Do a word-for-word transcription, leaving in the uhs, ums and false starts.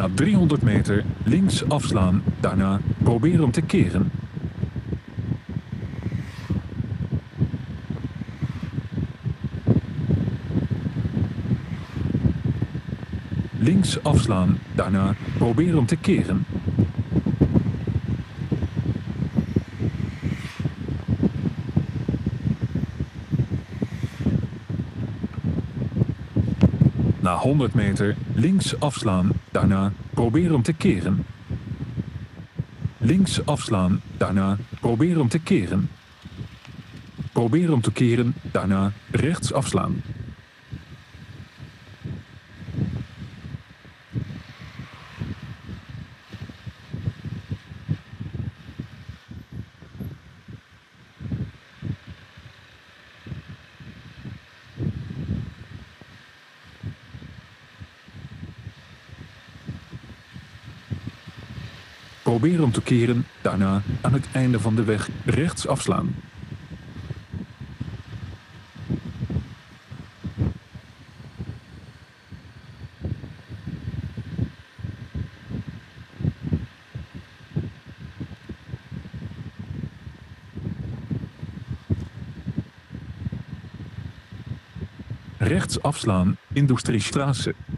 Na driehonderd meter links afslaan, daarna proberen te keren. Links afslaan, daarna proberen te keren. Na honderd meter links afslaan, daarna proberen te keren. Links afslaan, daarna proberen te keren. Proberen te keren, daarna rechts afslaan. Proberen te keren, daarna aan het einde van de weg rechts afslaan. Rechts afslaan, Industriestraße.